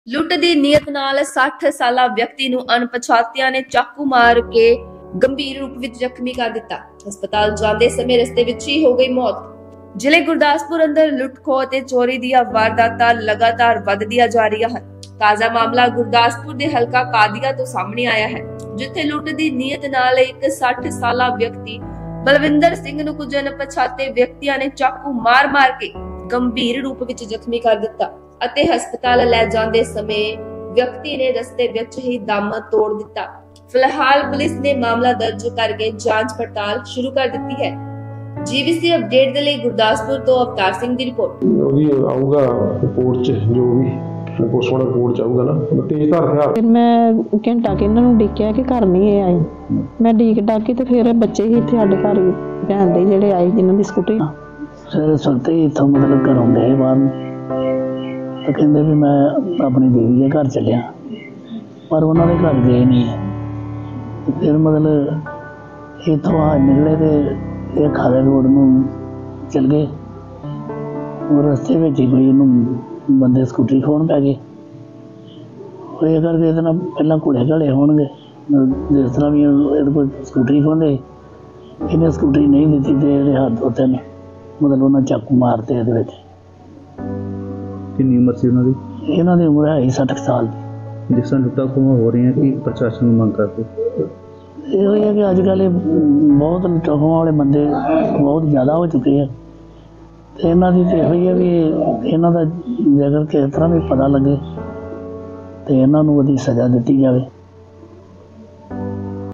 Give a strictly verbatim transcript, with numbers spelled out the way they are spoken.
ਲੁੱਟ ਦੀ ਨੀਅਤ ਨਾਲ साठ ਸਾਲਾ ਵਿਅਕਤੀ ਨੂੰ ਅਣਪਛਾਤਿਆਂ ਨੇ ਚਾਕੂ ਮਾਰ ਕੇ ਗੰਭੀਰ ਰੂਪ ਵਿੱਚ ਜ਼ਖਮੀ ਕਰ ਦਿੱਤਾ। ਹਸਪਤਾਲ ਜਾਂਦੇ ਸਮੇਂ ਰਸਤੇ ਵਿੱਚ ਹੀ ਹੋ ਗਈ ਮੌਤ। ਜ਼ਿਲ੍ਹੇ ਗੁਰਦਾਸਪੁਰ ਅੰਦਰ ਲੁੱਟ ਖੋਹ ਤੇ ਚੋਰੀ ਦੀਆਂ ਵਾਰਦਾਤਾਂ ਲਗਾਤਾਰ ਵੱਧਦੀਆਂ ਜਾ ਰਹੀਆਂ ਹਨ। ਤਾਜ਼ਾ ਮਾਮਲਾ ਗੁਰਦਾਸਪੁਰ ਦੇ ਹਲਕਾ ਕਾਦੀਆ ਤੋਂ ਸਾਹਮਣੇ ਆਇਆ ਹੈ, ਜਿੱਥੇ ਲੁੱਟ ਦੀ ਨੀਅਤ ਨਾਲ ਇੱਕ साठ ਸਾਲਾ ਵਿਅਕਤੀ ਬਲਵਿੰਦਰ ਸਿੰਘ ਨੂੰ ਕੁਝ ਅਣਪਛਾਤੇ ਵਿਅਕਤੀਆਂ ਨੇ ਚਾਕੂ ਮਾਰ-ਮਾਰ ਕੇ ਗੰਭੀਰ ਰੂਪ ਵਿੱਚ ਜ਼ਖਮੀ ਕਰ ਦਿੱਤਾ ਅਤੇ ਹਸਪਤਾਲ ਲੈ ਜਾਂਦੇ ਸਮੇਂ ਵਿਅਕਤੀ ਨੇ ਰਸਤੇ ਵਿੱਚ ਹੀ ਦਮ ਤੋੜ ਦਿੱਤਾ। ਫਿਲਹਾਲ ਪੁਲਿਸ ਨੇ ਮਾਮਲਾ ਦਰਜ ਕਰਕੇ ਜਾਂਚ ਪੜਤਾਲ ਸ਼ੁਰੂ ਕਰ ਦਿੱਤੀ ਹੈ। ਜੀਵੀਸੀ ਅਪਡੇਟ ਦੇ ਲਈ ਗੁਰਦਾਸਪੁਰ ਤੋਂ ਅਵਤਾਰ ਸਿੰਘ ਦੀ ਰਿਪੋਰਟ। ਉਹਦੀ ਆਊਗਾ ਰਿਪੋਰਟ ਚ ਜੋ ਵੀ ਪੋਸਟਮਾਰਟਮ ਰਿਪੋਰਟ ਚ ਆਊਗਾ ਨਾ ਤੇਜ਼ ਧਾਰ ਹਥਿਆਰ। ਫਿਰ ਮੈਂ ਘੰਟਾ ਕਿ ਇਹਨਾਂ ਨੂੰ ਡਿੱਕਿਆ ਕਿ ਘਰ ਨਹੀਂ ਇਹ ਆਏ। ਮੈਂ ਡੀਕ ਡਾਕੀ ਤੇ ਫਿਰ ਬੱਚੇ ਹੀ ਇੱਥੇ ਸਾਡੇ ਘਰ ਹੀ ਭੈਣ ਦੇ ਜਿਹੜੇ ਆਏ ਜਿਨ੍ਹਾਂ ਦੀ ਸਕੂਟਰੀ ਸਵੇਰੇ ਸੁੱਤੇ ਹੀ ਇੱਥੋਂ ਮਤਲਬ ਘਰੋਂ ਗਏ ਬਾਹਰ ਨੂੰ ਤੇ ਕਹਿੰਦੇ ਵੀ ਮੈਂ ਆਪਣੀ ਦੀਦੀ ਦੇ ਘਰ ਚੱਲਿਆ, ਪਰ ਉਹਨਾਂ ਦੇ ਘਰ ਗਏ ਨਹੀਂ। ਫਿਰ ਮਤਲਬ ਇੱਥੋਂ ਆ ਨਿਕਲੇ ਤੇ ਇਹ ਖਾਲੇ ਰੋਡ ਨੂੰ ਚੱਲ ਗਏ। ਉਹ ਰਸਤੇ ਵਿੱਚ ਹੀ ਕੋਈ ਇਹਨੂੰ ਬੰਦੇ ਸਕੂਟਰੀ ਖੋਹਣ ਪੈ ਗਏ। ਉਹ ਇਹ ਕਰਕੇ ਇਹਦੇ ਨਾਲ ਪਹਿਲਾਂ ਘੋੜੇ ਘਾਲੇ ਹੋਣਗੇ, ਜਿਸ ਤਰ੍ਹਾਂ ਵੀ ਇਹਦੇ ਕੋਲ ਸਕੂਟਰੀ ਖੋਹਦੇ, ਇਹਨੇ ਸਕੂਟਰੀ ਨਹੀਂ ਦਿੱਤੀ ਤੇ ਇਹਦੇ ਹੱਥ ਉੱਤੇ ਨੇ ਮਤਲਬ ਉਹਨਾਂ ਚਾਕੂ ਮਾਰਤੇ ਇਹਦੇ ਵਿੱਚ। ਕਿੰਨੀ ਉਮਰ ਸੀ ਉਹਨਾਂ ਦੀ? ਇਹਨਾਂ ਦੀ ਉਮਰ ਹੈ ਸੱਠ ਸਾਲ ਦੀ। ਜਿਸ ਤਰ੍ਹਾਂ ਲੁੱਟਾਂ ਖੋਹਾਂ ਹੋ ਰਹੀਆਂ ਕਿ ਪ੍ਰਸ਼ਾਸਨ ਨੂੰ ਮੰਗ ਕਰਦੇ ਇਹੋ ਹੀ ਹੈ ਕਿ ਅੱਜ ਕੱਲ੍ਹ ਇਹ ਬਹੁਤ ਲੁੱਟਾਂ ਖੋਹਾਂ ਵਾਲੇ ਬੰਦੇ ਬਹੁਤ ਜ਼ਿਆਦਾ ਹੋ ਚੁੱਕੇ ਆ ਅਤੇ ਇਹਨਾਂ ਦੀ ਤਾਂ ਇਹੋ ਹੀ ਹੈ ਵੀ ਇਹਨਾਂ ਦਾ ਜੇਕਰ ਕਿਸ ਤਰ੍ਹਾਂ ਵੀ ਪਤਾ ਲੱਗੇ ਅਤੇ ਇਹਨਾਂ ਨੂੰ ਉਹਦੀ ਸਜ਼ਾ ਦਿੱਤੀ ਜਾਵੇ।